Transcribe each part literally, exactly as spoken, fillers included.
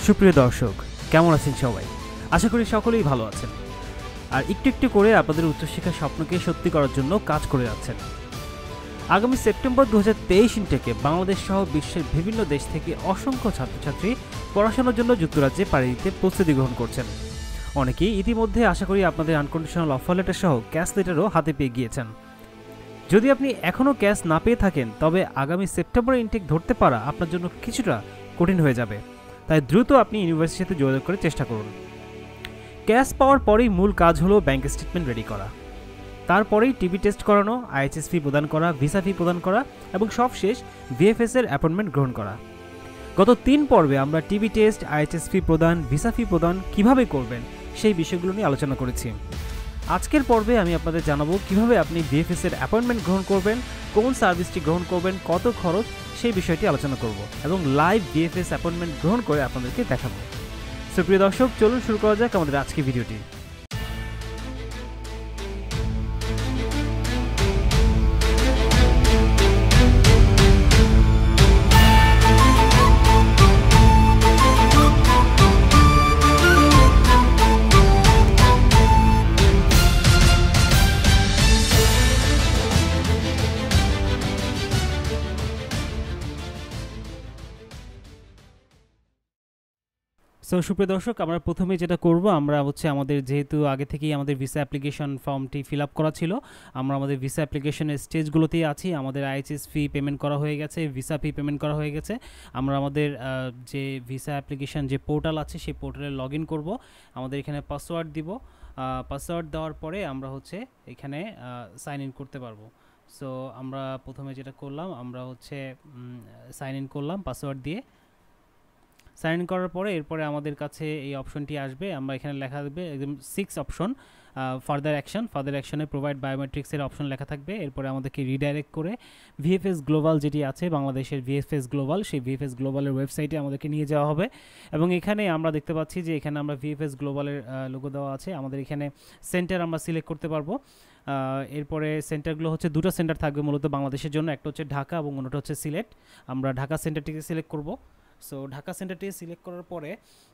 সুপ্রিয় দর্শক, কেমন আছেন সবাই? আশা করি সকলেই ভালো আছেন আর একটু একটু করে আপনাদের উচ্চশিক্ষার স্বপ্নকে সত্যি করার জন্য কাজ করে যাচ্ছেন। আগামী সেপ্টেম্বর দু হাজার তেইশ থেকে বাংলাদেশ সহ বিশ্বের বিভিন্ন দেশ থেকে অসংখ্য ছাত্রছাত্রী পড়াশোনার জন্য যুক্তরাজ্যে পাড়ি দিতে প্রস্তুতি গ্রহণ করছেন। অনেকেই ইতিমধ্যে আশা করি আপনাদের আনকন্ডিশনাল অফার লেটার সহ ক্যাশ লেটারও হাতে পেয়ে গিয়েছেন। যদি আপনি এখনও ক্যাশ না পেয়ে থাকেন, তবে আগামী সেপ্টেম্বর ইনটেক ধরতে পারা আপনার জন্য কিছুটা কঠিন হয়ে যাবে। তাই দ্রুত আপনি ইউনিভার্সিটির সাথে যোগাযোগ করে চেষ্টা করুন। ক্যাশ পাওয়ার পরেই মূল কাজ হলো ব্যাংক স্টেটমেন্ট রেডি করা, তারপরেই টিভি টেস্ট করানো, আইএইচএস ফি প্রদান করা, ভিসা ফি প্রদান করা এবং সবশেষ ভিএফএস এর অ্যাপয়েন্টমেন্ট গ্রহণ করা। গত তিন পর্বে আমরা টিভি টেস্ট, আইএইচএস ফি প্রদান, ভিসা ফি প্রদান কিভাবে করবেন সেই বিষয়গুলো নিয়ে আলোচনা করেছি। আজকের পর্বে আমি আপনাদের জানাবো কিভাবে আপনি ভিএফএস এর অ্যাপয়েন্টমেন্ট গ্রহণ করবেন, কোন সার্ভিসটি গ্রহণ করবেন, কত খরচ, সেই বিষয়টি আলোচনা করব এবং লাইভ ভিএফএস অ্যাপয়েন্টমেন্ট গ্রহণ করে আপনাদেরকে দেখাবো। সুপ্রিয় দর্শক, চলুন শুরু করা যাক আমাদের আজকের ভিডিওটি। সো সুপ্রিয় দর্শক, আমরা প্রথমে যেটা করব, আমরা হচ্ছে আমাদের যেহেতু আগে থেকেই আমাদের ভিসা অ্যাপ্লিকেশন ফর্মটি ফিল আপ করা ছিল, আমরা আমাদের ভিসা অ্যাপ্লিকেশনের স্টেজগুলোতেই আছি। আমাদের আইএইচএস ফি পেমেন্ট করা হয়ে গেছে, ভিসা ফি পেমেন্ট করা হয়ে গেছে। আমরা আমাদের যে ভিসা অ্যাপ্লিকেশন যে পোর্টাল আছে সেই পোর্টালে লগ ইন করবো। আমাদের এখানে পাসওয়ার্ড দিব, পাসওয়ার্ড দেওয়ার পরে আমরা হচ্ছে এখানে সাইন ইন করতে পারবো। সো আমরা প্রথমে যেটা করলাম, আমরা হচ্ছে সাইন ইন করলাম পাসওয়ার্ড দিয়ে। সাইন ইন করার পরে এরপরে আমাদের কাছে এই অপশনটি আসবে। আমরা এখানে লেখা থাকবে একদম six option, further action, further অ্যাকশনে প্রোভাইড বায়োমেট্রিক্সের অপশন লেখা থাকবে। এরপরে আমাদেরকে রিডাইরেক্ট করে ভিএফএস গ্লোবাল যেটি আছে বাংলাদেশের ভিএফএস গ্লোবাল, সেই ভিএফএস গ্লোবালের ওয়েবসাইটে আমাদেরকে নিয়ে যাওয়া হবে। এবং এখানে আমরা দেখতে পাচ্ছি যে এখানে আমরা ভিএফএস গ্লোবালের লোগো দেওয়া আছে। আমাদের এখানে সেন্টার আমরা সিলেক্ট করতে পারবো। এরপরে সেন্টারগুলো হচ্ছে দুটো সেন্টার থাকবে মূলত বাংলাদেশের জন্য, একটা হচ্ছে ঢাকা এবং অন্যটা হচ্ছে সিলেট। আমরা ঢাকা সেন্টারটিকে সিলেক্ট করব। সো ঢাকা সেন্টারটিকে সিলেক্ট করার পরে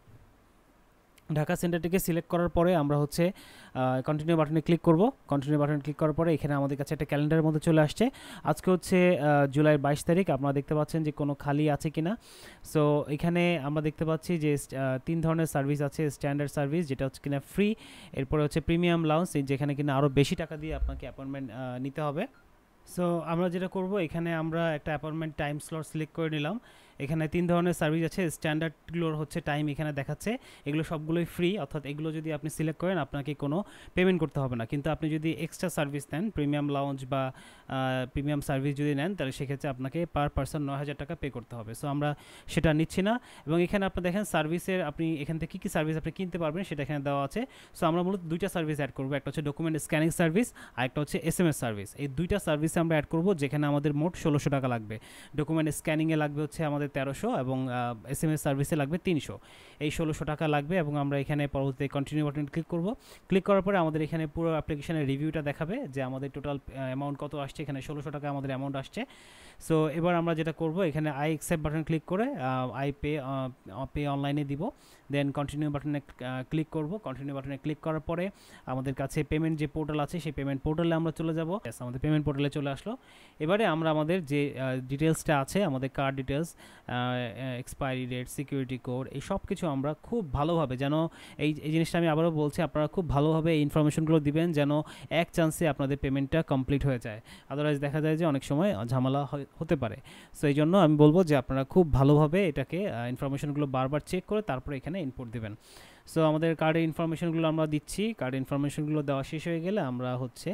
ঢাকা সেন্টারটিকে সিলেক্ট করার পরে আমরা হচ্ছে কন্টিনিউ বাটনে ক্লিক করব। কন্টিনিউ বাটনে ক্লিক করার পরে এখানে আমাদের কাছে একটা ক্যালেন্ডারের মধ্যে চলে আসছে। আজকে হচ্ছে জুলাই বাইশ তারিখ। আপনারা দেখতে পাচ্ছেন যে কোনো খালি আছে কিনা। সো এখানে আমরা দেখতে পাচ্ছি যে তিন ধরনের সার্ভিস আছে। স্ট্যান্ডার্ড সার্ভিস, যেটা হচ্ছে কিনা ফ্রি। এরপরে হচ্ছে প্রিমিয়াম লাউঞ্জ, যেখানে কিনা আরও বেশি টাকা দিয়ে আপনাকে অ্যাপয়েন্টমেন্ট নিতে হবে। সো আমরা যেটা করব, এখানে আমরা একটা অ্যাপয়েন্টমেন্ট টাইম স্লট সিলেক্ট করে নিলাম। এখানে তিন ধরনের সার্ভিস আছে। স্ট্যান্ডার্ডগুলোর হচ্ছে টাইম এখানে দেখাচ্ছে, এগুলো সবগুলোই ফ্রি, অর্থাৎ এগুলো যদি আপনি সিলেক্ট করেন আপনাকে কোনো পেমেন্ট করতে হবে না। কিন্তু আপনি যদি এক্সট্রা সার্ভিস নেন, প্রিমিয়াম লাউঞ্জ বা প্রিমিয়াম সার্ভিস যদি নেন, তাহলে সেক্ষেত্রে আপনাকে পার পার্সন নয় হাজার টাকা পে করতে হবে। সো আমরা সেটা নিচ্ছি না। এবং এখানে আপনি দেখেন সার্ভিসের আপনি এখান থেকে কী কী সার্ভিস আপনি কিনতে পারবেন সেটা এখানে দেওয়া আছে। সো আমরা মূলত দুইটা সার্ভিস অ্যাড করবো, একটা হচ্ছে ডকুমেন্ট স্ক্যানিং সার্ভিস আর একটা হচ্ছে এস এম এস সার্ভিস। এই দুইটা সার্ভিসে আমরা অ্যাড করবো, যেখানে আমাদের মোট ষোলোশো টাকা লাগবে। ডকুমেন্ট স্ক্যানিংয়ে লাগবে হচ্ছে আমাদের তেরোশো এবং এস এম এস সার্ভিসে লাগবে তিনশো। এই ষোলোশো টাকা লাগবে। এবং আমরা এখানে পরবর্তীতে কন্টিনিউ বাটন ক্লিক করব। ক্লিক করার পরে আমাদের এখানে পুরো অ্যাপ্লিকেশনের রিভিউটা দেখাবে যে আমাদের টোটাল অ্যামাউন্ট কত আসছে। এখানে ষোলোশো টাকা আমাদের অ্যামাউন্ট আসছে। সো এবার আমরা যেটা করব, এখানে আই অ্যাকসেপ্ট বাটন ক্লিক করে আই পে পে অনলাইনে দিব। দেন কন্টিনিউ বাটনে ক্লিক করব। কন্টিনিউ বাটনে ক্লিক করার পরে আমাদের কাছে পেমেন্ট যে পোর্টাল আছে সেই পেমেন্ট পোর্টালে আমরা চলে যাব। আমাদের পেমেন্ট পোর্টালে চলে আসলো। এবারে আমরা আমাদের যে ডিটেলসটা আছে, আমাদের card details, expiry date, security code, এই সব কিছু আমরা খুব ভালোভাবে, যেন এই এই জিনিসটা আমি আবারও বলছি, আপনারা খুব ভালোভাবে এই ইনফরমেশনগুলো দিবেন যেন এক চান্সে আপনাদের পেমেন্টটা কমপ্লিট হয়ে যায়। আদারওয়াইজ দেখা যায় যে অনেক সময় ঝামেলা হতে পারে। সো এই জন্য আমি বলবো যে আপনারা খুব ভালোভাবে এটাকে ইনফরমেশনগুলো বারবার চেক করে তারপরে এখানে ইনপুট দেবেন। সো আমাদের কার্ডের ইনফরমেশনগুলো আমরা দিচ্ছি। কার্ডের ইনফরমেশনগুলো দেওয়া শেষ হয়ে গেলে আমরা হচ্ছে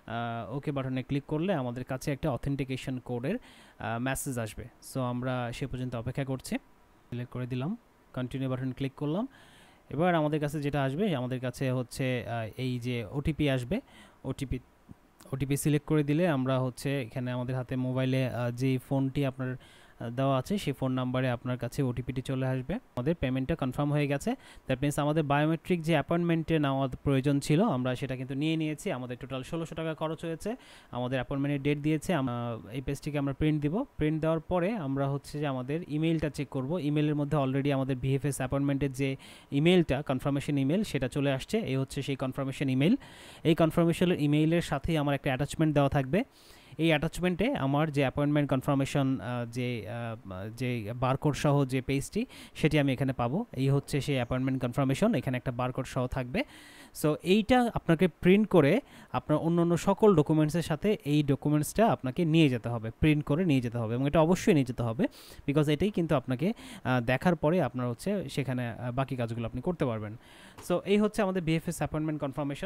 ওকে বাটনে ক্লিক করলে আমাদের কাছে একটা অথেন্টিকেশন কোডের মেসেজ আসবে। সো আমরা সে পর্যন্ত অপেক্ষা করছি। সিলেক্ট করে দিলাম, কন্টিনিউ বাটন ক্লিক করলাম। এবার আমাদের কাছে যেটা আসবে, আমাদের কাছে হচ্ছে এই যে ওটিপি আসবে। ওটিপি ওটিপি সিলেক্ট করে দিলে আমরা হচ্ছে এখানে আমাদের হাতে মোবাইলে যে ফোনটি আপনার দেওয়া আছে সেই ফোন নাম্বারে আপনার কাছে ওটিপিটি চলে আসবে। আমাদের পেমেন্টটা কনফার্ম হয়ে গেছে, দ্যাট মিনস আমাদের বায়োমেট্রিক যে অ্যাপয়েন্টমেন্টে নেওয়ার প্রয়োজন ছিল আমরা সেটা কিন্তু নিয়ে নিয়েছি। আমাদের টোটাল ষোলোশো টাকা খরচ হয়েছে, আমাদের অ্যাপয়েন্টমেন্টের ডেট দিয়েছে। এই পেজটিকে আমরা প্রিন্ট দিব, প্রিন্ট দেওয়ার পরে আমরা হচ্ছে যে আমাদের ইমেইলটা চেক করব। ইমেইলের মধ্যে অলরেডি আমাদের ভিএফএস অ্যাপয়েন্টমেন্টের যে ইমেইলটা কনফার্মেশন ইমেল সেটা চলে আসছে। এই হচ্ছে সেই কনফার্মেশন ইমেল। এই কনফার্মেশনের ইমেইলের সাথেই আমার একটা অ্যাটাচমেন্ট দেওয়া থাকবে। এই অ্যাটাচমেন্টে আমার যে অ্যাপয়েন্টমেন্ট কনফার্মেশন যে যে বারকোড সহ যে পেজটি সেটি আমি এখানে পাবো। এই হচ্ছে সেই অ্যাপয়েন্টমেন্ট কনফার্মেশন, এখানে একটা বারকোড সহ থাকবে। সো এইটা আপনাকে প্রিন্ট করে আপনার অন্য অন্য সকল ডকুমেন্টসের সাথে এই ডকুমেন্টসটা আপনাকে নিয়ে যেতে হবে, প্রিন্ট করে নিয়ে যেতে হবে, এবং এটা অবশ্যই নিয়ে যেতে হবে বিকজ এটাই কিন্তু আপনাকে দেখার পরে আপনার হচ্ছে সেখানে বাকি কাজগুলো আপনি করতে পারবেন। সো এই হচ্ছে আমাদের বিএফএস অ্যাপয়েন্টমেন্ট কনফার্মেশন।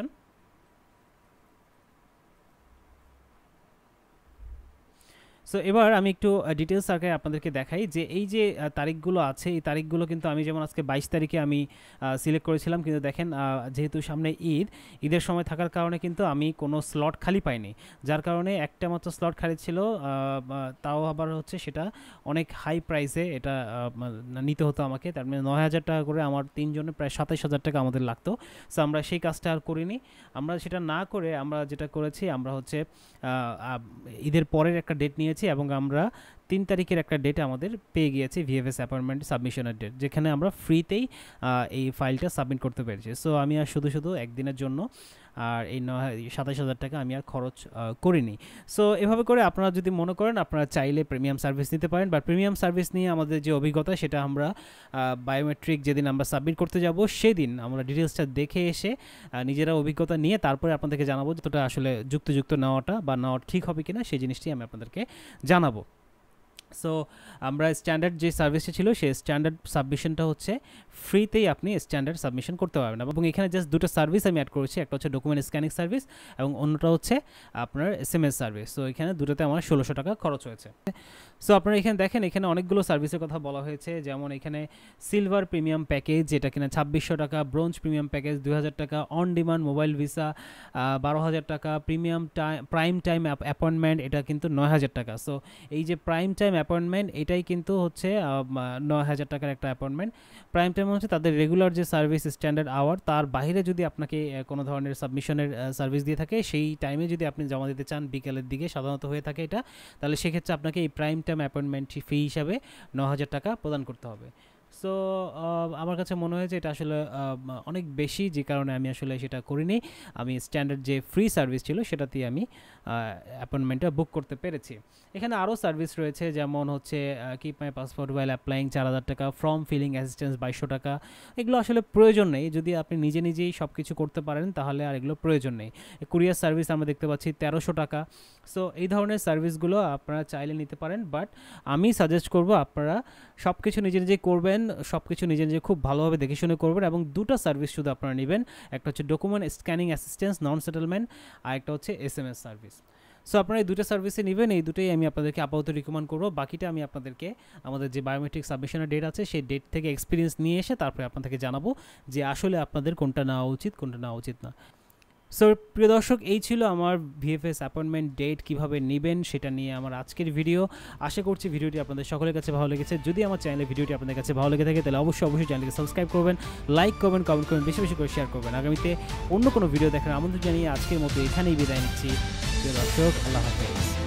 সো এবার আমি একটু ডিটেলস আগে আপনাদেরকে দেখাই যে এই যে তারিখগুলো আছে এই তারিখগুলো কিন্তু আমি যেমন আজকে বাইশ তারিখে আমি সিলেক্ট করেছিলাম, কিন্তু দেখেন যেহেতু সামনে ঈদ, ঈদের সময় থাকার কারণে কিন্তু আমি কোনো স্লট খালি পাইনি, যার কারণে একটা মাত্র স্লট খালি ছিল, তাও আবার হচ্ছে সেটা অনেক হাই প্রাইসে এটা নিতে হতো আমাকে। তার মানে নয় হাজার টাকা করে আমার তিনজনে প্রায় সাতাইশ হাজার টাকা আমাদের লাগতো। সো আমরা সেই কাজটা আর করিনি। আমরা সেটা না করে আমরা যেটা করেছি আমরা হচ্ছে ঈদের পরের একটা ডেট নিয়েছি এবং আমরা তিন তারিখের একটা ডেট আমাদের পেয়ে গিয়েছি ভিএফএস অ্যাপয়েন্টমেন্ট সাবমিশনের ডেট, যেখানে আমরা ফ্রিতেই এই ফাইলটা সাবমিট করতে পেরেছি। সো আমি আর শুধু শুধু একদিনের জন্য আর এই নয় সাতাশ হাজার টাকা আমি আর খরচ করিনি। সো এভাবে করে আপনারা যদি মনে করেন আপনারা চাইলে প্রিমিয়াম সার্ভিস নিতে পারেন, বা প্রিমিয়াম সার্ভিস নিয়ে আমাদের যে অভিজ্ঞতা সেটা আমরা বায়োমেট্রিক যেদিন আমরা সাবমিট করতে যাব সেদিন আমরা ডিটেলসটা দেখে এসে নিজেরা অভিজ্ঞতা নিয়ে তারপরে আপনাদেরকে জানাবো যতটা আসলে যুক্তিযুক্ত নেওয়াটা বা নেওয়া ঠিক হবে কিনা সেই জিনিসটি আমি আপনাদেরকে জানাবো। সো আমরা স্ট্যান্ডার্ড যে সার্ভিসটা ছিল সেই স্ট্যান্ডার্ড সাবমিশনটা হচ্ছে ফ্রিতেই আপনি স্ট্যান্ডার্ড সাবমিশন করতে পারবেন, এবং এখানে জাস্ট দুটো সার্ভিস আমি অ্যাড করেছি, একটা হচ্ছে ডকুমেন্ট স্ক্যানিং সার্ভিস এবং অন্যটা হচ্ছে আপনার S M S service. So এখানে দুটোতে আমার ষোলোশো টাকা খরচ হয়েছে। সো আপনারা এখানে দেখেন এখানে অনেকগুলো সার্ভিসের কথা বলা হয়েছে, যেমন এখানে সিলভার প্রিমিয়াম প্যাকেজ যেটা কিনা ছাব্বিশশো টাকা, ব্রোঞ্জ প্রিমিয়াম প্যাকেজ দুই হাজার টাকা, অন ডিমান্ড মোবাইল ভিসা বারো হাজার টাকা, premium time prime time appointment এটা কিন্তু নয় হাজার টাকা। সো এই যে প্রাইম টাইম অ্যাপয়েন্টমেন্ট এটাই কিন্তু হচ্ছে নয় হাজার টাকার একটা অ্যাপয়েন্টমেন্ট। প্রাইম টাইম হচ্ছে তাদের রেগুলার যে সার্ভিস স্ট্যান্ডার্ড আওয়ার, তার বাইরে যদি আপনাকে কোনো ধরনের সাবমিশনের সার্ভিস দিয়ে থাকে সেই টাইমে যদি আপনি জমা দিতে চান বিকেলের দিকে সাধারণত হয়ে থাকে এটা, তাহলে সেক্ষেত্রে আপনাকে এই প্রাইম টাইম অ্যাপয়েন্টমেন্ট ফি হিসাবে ন হাজার টাকা প্রদান করতে হবে। সো আমার কাছে মনে হয়েছে এটা আসলে অনেক বেশি, যে কারণে আমি আসলে সেটা করিনি। আমি স্ট্যান্ডার্ড যে ফ্রি সার্ভিস ছিল সেটাতেই আমি অ্যাপয়েন্টমেন্টটা বুক করতে পেরেছি। এখানে আরও সার্ভিস রয়েছে, যেমন হচ্ছে keep my passport while applying চার হাজার টাকা, ফর্ম ফিলিং অ্যাসিস্ট্যান্স বাইশশো টাকা। এগুলো আসলে প্রয়োজন নেই, যদি আপনি নিজে নিজেই সব কিছু করতে পারেন তাহলে আর এগুলো প্রয়োজন নেই। কুরিয়ার সার্ভিস আমরা দেখতে পাচ্ছি তেরোশো টাকা। সো এই ধরনের সার্ভিসগুলো আপনারা চাইলে নিতে পারেন, বাট আমি সাজেস্ট করব আপনারা সব কিছু নিজে নিজে করবেন, সব কিছু নিজে নিজে খুব ভালোভাবে দেখে শুনে করবেন, এবং দুটো সার্ভিস শুধু আপনারা নেবেন, একটা হচ্ছে document scanning assistance non settlement, আর একটা হচ্ছে S M S service. So আপনারা এই দুটো সার্ভিসে নেবেন, এই দুটোই আমি আপনাদেরকে আপাতত রিকমেন্ড করবো। বাকিটা আমি আপনাদেরকে আমাদের যে বায়োমেট্রিক সাবমিশনের ডেট আছে সেই ডেট থেকে এক্সপিরিয়েন্স নিয়ে এসে তারপরে আপনাদেরকে জানাবো যে আসলে আপনাদের কোনটা নেওয়া উচিত কোনটা নেওয়া উচিত না। সো প্রিয় দর্শক, এই ছিল আমার ভিএফএস অ্যাপয়েন্টমেন্ট ডেট কীভাবে নেবেন সেটা নিয়ে আমার আজকের ভিডিও। আশা করছি ভিডিওটি আপনাদের সকলের কাছে ভালো লেগেছে। যদি আমার চ্যানেলে ভিডিওটি আপনাদের কাছে ভালো লেগে থাকে তাহলে অবশ্যই অবশ্যই চ্যানেলকে সাবস্ক্রাইব করবেন, লাইক করবেন, কমেন্ট করবেন, বেশি বেশি করে শেয়ার করবেন। আগামীতে অন্য কোনো ভিডিও দেখার আমন্ত্রণ জানিয়ে আজকের মতো এখানেই বিদায় নিচ্ছি। প্রিয় দর্শক, আল্লাহ হাফেজ।